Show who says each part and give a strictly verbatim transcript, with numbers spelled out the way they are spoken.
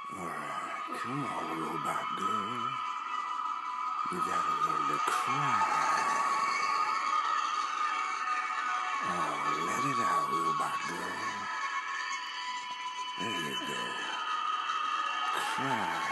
Speaker 1: Alright, come on, robot girl. You gotta learn to cry. Oh, let it out, robot girl. There you go. Cry.